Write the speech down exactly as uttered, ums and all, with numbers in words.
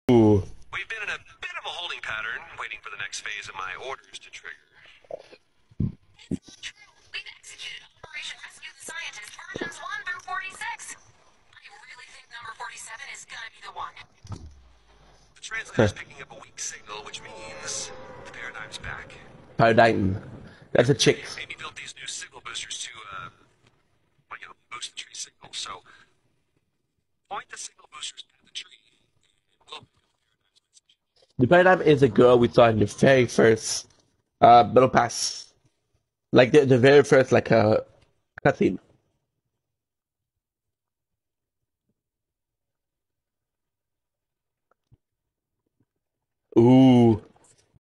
Ooh. We've been in a bit of a holding pattern, waiting for the next phase of my orders to trigger. It's true. We've executed Operation Rescue the Scientist versions one through forty-six. I really think number forty-seven is gonna be the one. The translator's picking up a weak signal, which means the paradigm's back. Paradigm. That's a chick. Amy built these new signal boosters to, uh, well, you know, boost the tree signal. So, point the signal boosters at the tree. We'll The paradigm is a girl we saw in the very first uh Battle Pass. Like the, the very first like uh cutscene. Ooh.